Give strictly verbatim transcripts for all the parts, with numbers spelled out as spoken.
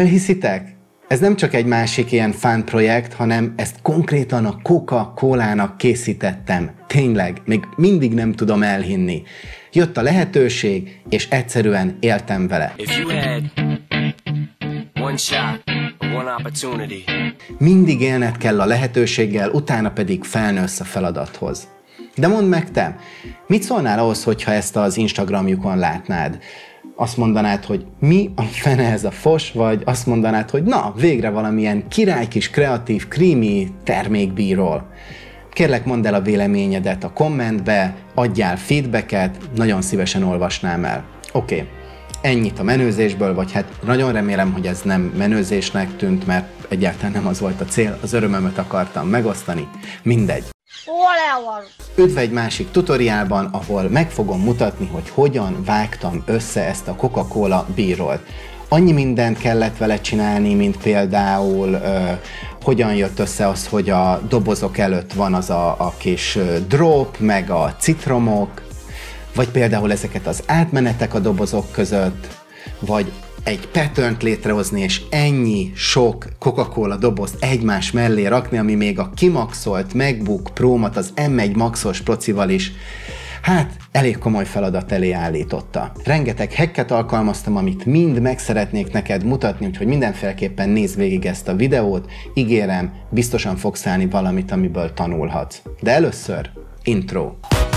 Elhiszitek? Ez nem csak egy másik ilyen fán projekt, hanem ezt konkrétan a Coca-Colának készítettem. Tényleg, még mindig nem tudom elhinni. Jött a lehetőség, és egyszerűen éltem vele. Mindig élned kell a lehetőséggel, utána pedig felnősz a feladathoz. De mondd meg te, mit szólnál ahhoz, hogyha ezt az Instagramjukon látnád? Azt mondanád, hogy mi a fene ez a fos, vagy azt mondanád, hogy na, végre valamilyen király kis kreatív, creamy termékbíról. Kérlek, mondd el a véleményedet a kommentbe, adjál feedbacket, nagyon szívesen olvasnám el. Oké, okay. Ennyit a menőzésből, vagy hát nagyon remélem, hogy ez nem menőzésnek tűnt, mert egyáltalán nem az volt a cél, az örömömet akartam megosztani. Mindegy. Üdv egy másik tutoriálban, ahol meg fogom mutatni, hogy hogyan vágtam össze ezt a Coca-Cola B-rollt. Annyi mindent kellett vele csinálni, mint például ö, hogyan jött össze az, hogy a dobozok előtt van az a, a kis drop, meg a citromok, vagy például ezeket az átmenetek a dobozok között, vagy egy patternt létrehozni, és ennyi sok Coca-Cola dobozt egymás mellé rakni, ami még a kimaxolt MacBook Pro-mat az M egy Maxos procival is, hát elég komoly feladat elé állította. Rengeteg hacket alkalmaztam, amit mind meg szeretnék neked mutatni, úgyhogy mindenféleképpen nézd végig ezt a videót, ígérem, biztosan fogsz állni valamit, amiből tanulhatsz. De először, intro.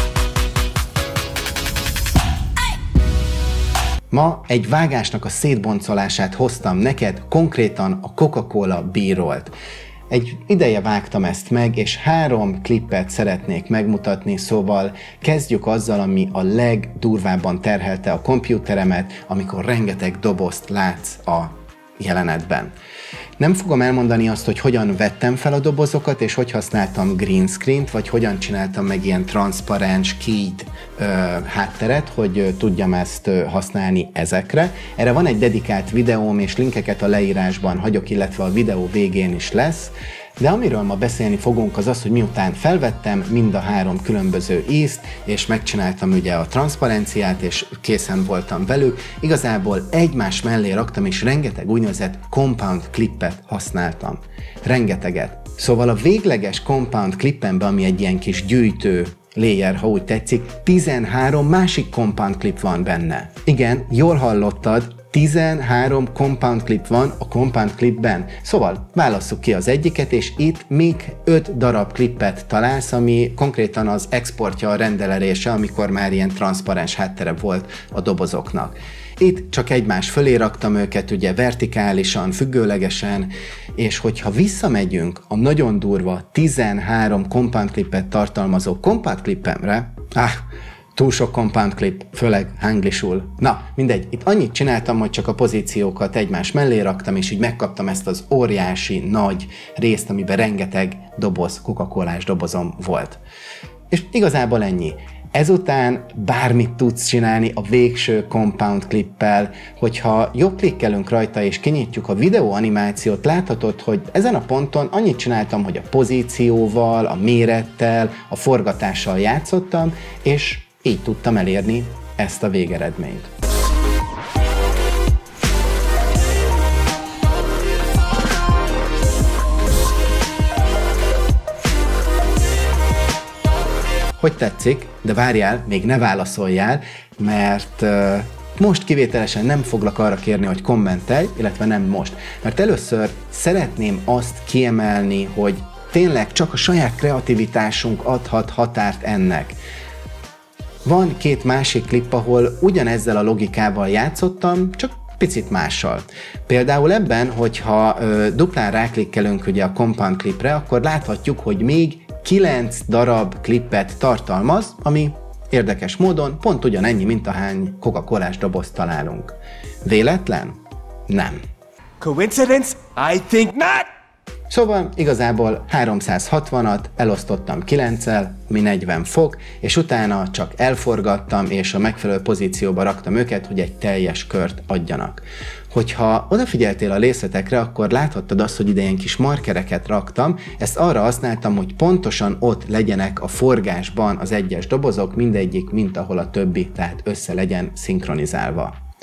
Ma egy vágásnak a szétboncolását hoztam neked, konkrétan a Coca-Cola B-rollt. Egy ideje vágtam ezt meg, és három klippet szeretnék megmutatni, szóval kezdjük azzal, ami a legdurvábban terhelte a kompjúteremet, amikor rengeteg dobozt látsz a jelenetben. Nem fogom elmondani azt, hogy hogyan vettem fel a dobozokat, és hogy használtam green screen-t, vagy hogyan csináltam meg ilyen transzparens, keyed ö, hátteret, hogy ö, tudjam ezt ö, használni ezekre. Erre van egy dedikált videóm, és linkeket a leírásban hagyok, illetve a videó végén is lesz. De amiről ma beszélni fogunk, az az, hogy miután felvettem mind a három különböző ízt, és megcsináltam ugye a transzparenciát, és készen voltam velük, igazából egymás mellé raktam, és rengeteg úgynevezett compound clippet használtam. Rengeteget. Szóval a végleges compound clippemben, ami egy ilyen kis gyűjtő layer, ha úgy tetszik, tizenhárom másik compound clip van benne. Igen, jól hallottad, tizenhárom compound clip van a compound clipben. Szóval válasszuk ki az egyiket, és itt még öt darab klippet találsz, ami konkrétan az exportja, a rendelése, amikor már ilyen transzparens háttere volt a dobozoknak. Itt csak egymás fölé raktam őket, ugye vertikálisan, függőlegesen, és hogyha visszamegyünk a nagyon durva tizenhárom compound clippet tartalmazó compound clippemre, áh, túl sok compound clip, főleg hanglisul. Na, mindegy, itt annyit csináltam, hogy csak a pozíciókat egymás mellé raktam, és így megkaptam ezt az óriási, nagy részt, amiben rengeteg doboz, Coca-Colás dobozom volt. És igazából ennyi. Ezután bármit tudsz csinálni a végső compound clippel, hogyha jobb klikkelünk rajta és kinyitjuk a videó animációt, láthatod, hogy ezen a ponton annyit csináltam, hogy a pozícióval, a mérettel, a forgatással játszottam, és így tudtam elérni ezt a végeredményt. Hogy tetszik? De várjál, még ne válaszoljál, mert uh, most kivételesen nem foglak arra kérni, hogy kommentelj, illetve nem most. Mert először szeretném azt kiemelni, hogy tényleg csak a saját kreativitásunk adhat határt ennek. Van két másik klip, ahol ugyanezzel a logikával játszottam, csak picit mással. Például ebben, hogyha ö, duplán ráklikkelünk ugye a compound clipre, akkor láthatjuk, hogy még kilenc darab klippet tartalmaz, ami érdekes módon pont ugyanennyi, mint ahány Coca-Colás dobozt találunk. Véletlen? Nem. Coincidence? I think not! Szóval igazából háromszázhatvanat elosztottam kilenccel, ami negyven fok, és utána csak elforgattam, és a megfelelő pozícióba raktam őket, hogy egy teljes kört adjanak. Hogyha odafigyeltél a részletekre, akkor láthattad azt, hogy ide ilyen kis markereket raktam, ezt arra használtam, hogy pontosan ott legyenek a forgásban az egyes dobozok, mindegyik, mint ahol a többi, tehát össze legyen szinkronizálva.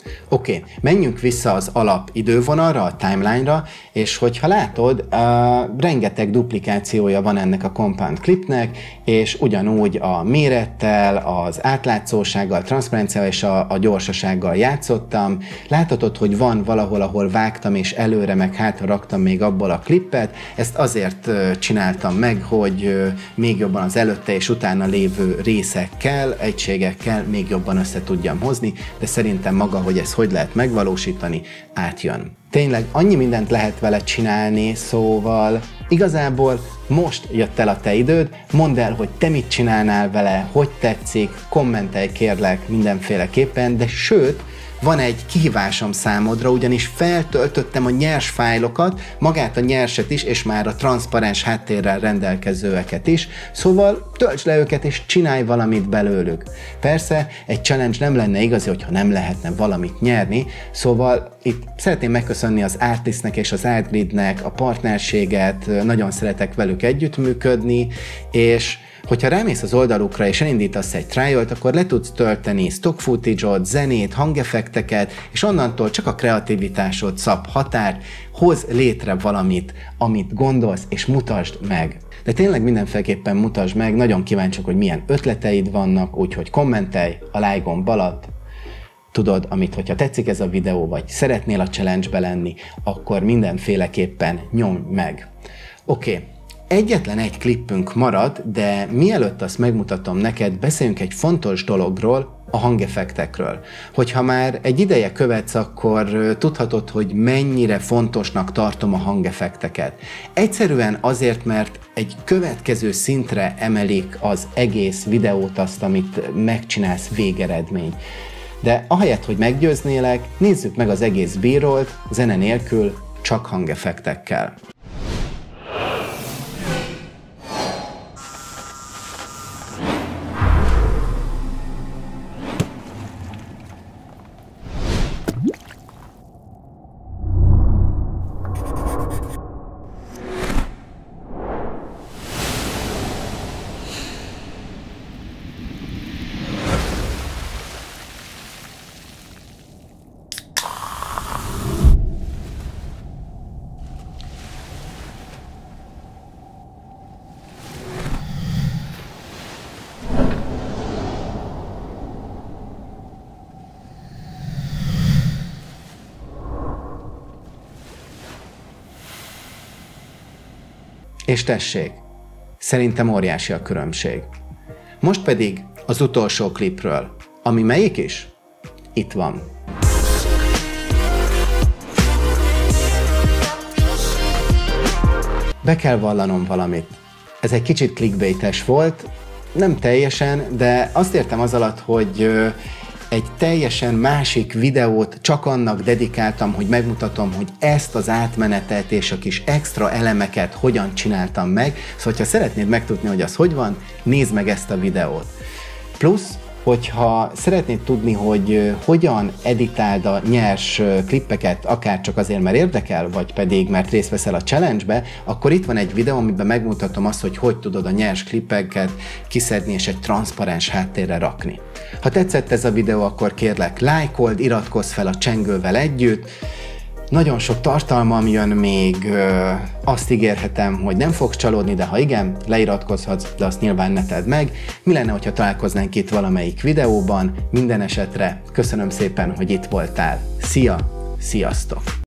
Oké, okay, menjünk vissza az alap idővonalra, a timeline-ra, és hogyha látod, uh, rengeteg duplikációja van ennek a compound clipnek, és ugyanúgy a mérettel, az átlátszósággal, transzparenciával és a, a gyorsasággal játszottam. Láthatod, hogy van valahol, ahol vágtam és előre meg hátra raktam még abból a klippet. Ezt azért uh, csináltam meg, hogy uh, még jobban az előtte és utána lévő részekkel, egységekkel még jobban össze tudjam hozni, de szerintem maga, hogy ez hogy lehet megvalósítani, átjön. Tényleg annyi mindent lehet vele csinálni, szóval igazából most jött el a te időd, mondd el, hogy te mit csinálnál vele, hogy tetszik, kommentelj kérlek mindenféleképpen, de sőt, van egy kihívásom számodra, ugyanis feltöltöttem a nyers fájlokat, magát a nyerset is, és már a transzparens háttérrel rendelkezőeket is, szóval töltsd le őket és csinálj valamit belőlük. Persze, egy challenge nem lenne igazi, hogyha nem lehetne valamit nyerni, szóval itt szeretném megköszönni az Artistnek és az Artgridnek a partnerséget, nagyon szeretek velük együttműködni, és hogyha rámész az oldalukra és elindítasz egy trialt, akkor le tudsz tölteni stock footage-ot, zenét, hangeffekteket, és onnantól csak a kreativitásod szab határt, hoz létre valamit, amit gondolsz, és mutasd meg. De tényleg mindenféleképpen mutasd meg, nagyon kíváncsiak, hogy milyen ötleteid vannak, úgyhogy kommentelj a like gomb alatt. Tudod, amit, hogyha tetszik ez a videó, vagy szeretnél a challenge-be lenni, akkor mindenféleképpen nyomj meg. Oké. Okay. Egyetlen egy klippünk marad, de mielőtt azt megmutatom neked, beszéljünk egy fontos dologról, a hangeffektekről. Hogyha már egy ideje követsz, akkor tudhatod, hogy mennyire fontosnak tartom a hangeffekteket. Egyszerűen azért, mert egy következő szintre emelik az egész videót, azt, amit megcsinálsz végeredmény. De ahelyett, hogy meggyőznélek, nézzük meg az egész B-rollt, zene nélkül, csak hangeffektekkel. És tessék, szerintem óriási a különbség. Most pedig az utolsó klipről, ami melyik is? Itt van. Be kell vallanom valamit. Ez egy kicsit clickbaites volt, nem teljesen, de azt értem az alatt, hogy egy teljesen másik videót csak annak dedikáltam, hogy megmutatom, hogy ezt az átmenetet és a kis extra elemeket hogyan csináltam meg. Szóval, ha szeretnéd megtudni, hogy az hogy van, nézd meg ezt a videót. Plusz, hogyha szeretnéd tudni, hogy hogyan editáld a nyers klippeket, akár csak azért, mert érdekel, vagy pedig mert részt veszel a challenge-be, akkor itt van egy videó, amiben megmutatom azt, hogy hogy tudod a nyers klippeket kiszedni és egy transzparens háttérre rakni. Ha tetszett ez a videó, akkor kérlek lájkold, iratkozz fel a csengővel együtt. Nagyon sok tartalmam jön még, azt ígérhetem, hogy nem fogsz csalódni, de ha igen, leiratkozhatsz, de azt nyilván ne tedd meg. Mi lenne, hogyha találkoznánk itt valamelyik videóban? Minden esetre köszönöm szépen, hogy itt voltál. Szia, sziasztok!